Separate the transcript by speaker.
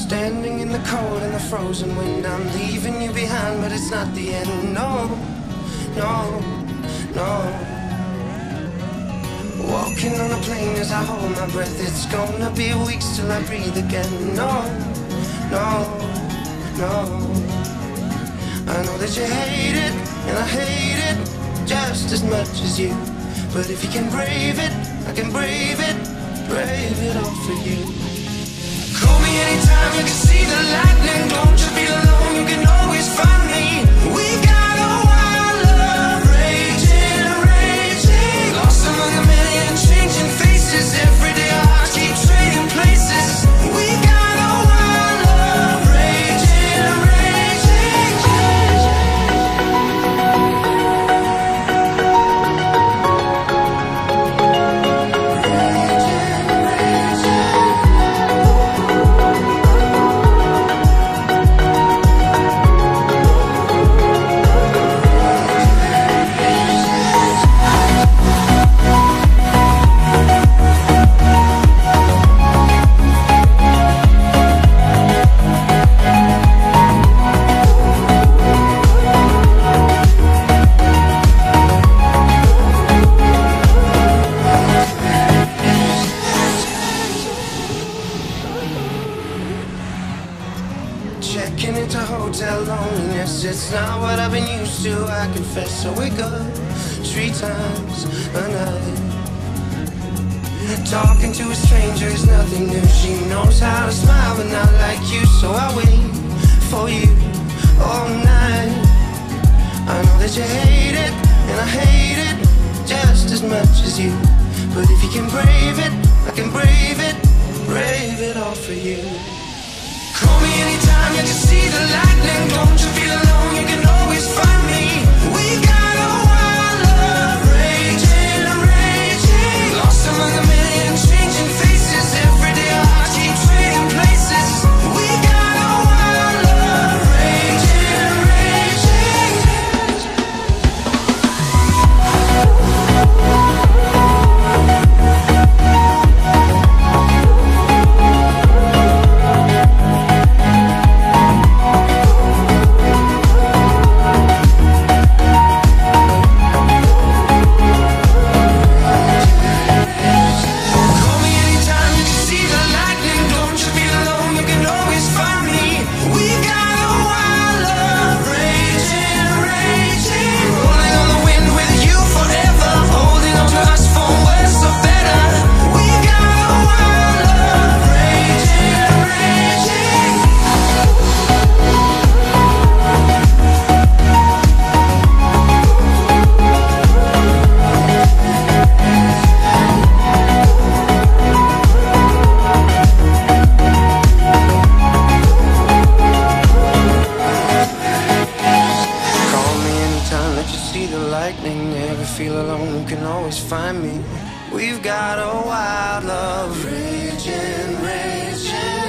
Speaker 1: Standing in the cold and the frozen wind, I'm leaving you behind, but it's not the end. No, no, no. Walking on a plane as I hold my breath. It's gonna be weeks till I breathe again. No, no, no. I know that you hate it, and I hate it just as much as you. But if you can brave it, I can brave it all for you. Call me anytime, you can see the lightning. Don't you feel alone, you can always find me. We got a wild love, raging, raging. Lost among a million changing faces. Every day our hearts keep trading places. We got a wild love, raging, raging. Checking into hotel loneliness, it's not what I've been used to, I confess. So wake up 3 times a night. Talking to a stranger is nothing new. She knows how to smile but not like you. So I wait for you all night. I know that you hate it, and I hate it just as much as you. But if you can brave it, I can brave it all for you. Call me anytime, you can see the lightning. Don't you feel alone, you can always find me. We got a wild love, raging, raging. Lost among a million changing faces. Every day our hearts keep trading places. We got a wild love, raging, raging. Feel alone, you can always find me. We've got a wild love, raging, raging.